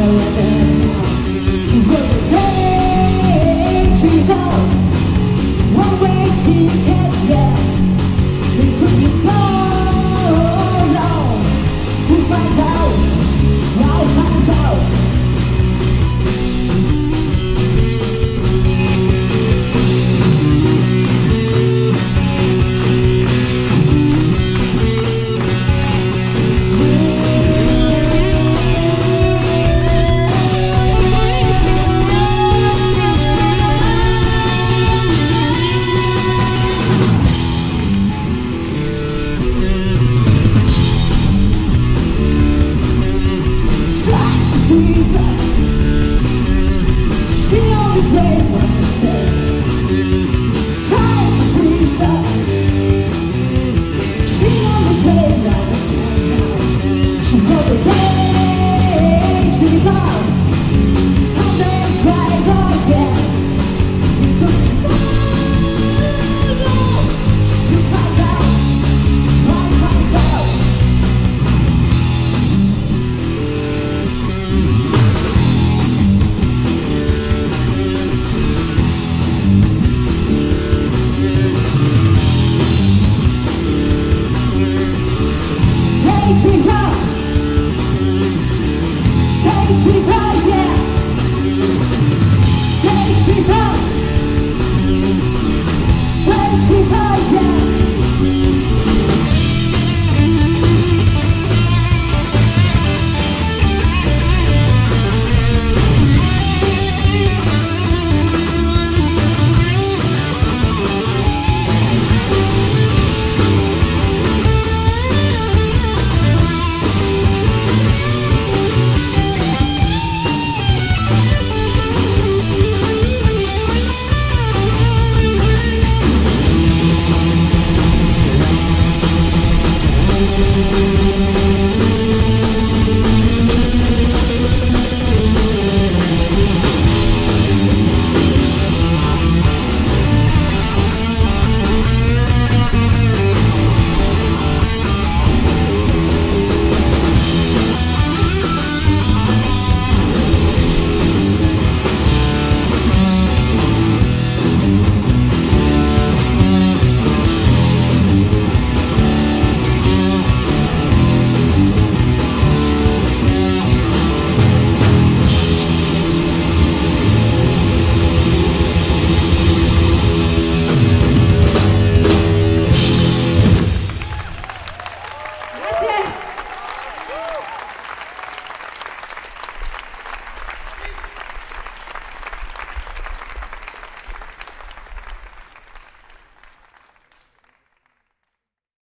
She was a dainty dog, one way ticket, yeah. It took me so long to find out. I found out. She only played what I said. Trying to please her. She only played what I said. She was a dainty dog. Someday I'll try it again. It took me so long to find out. I found out. Take me back, yeah. Take me back. Take me back, yeah.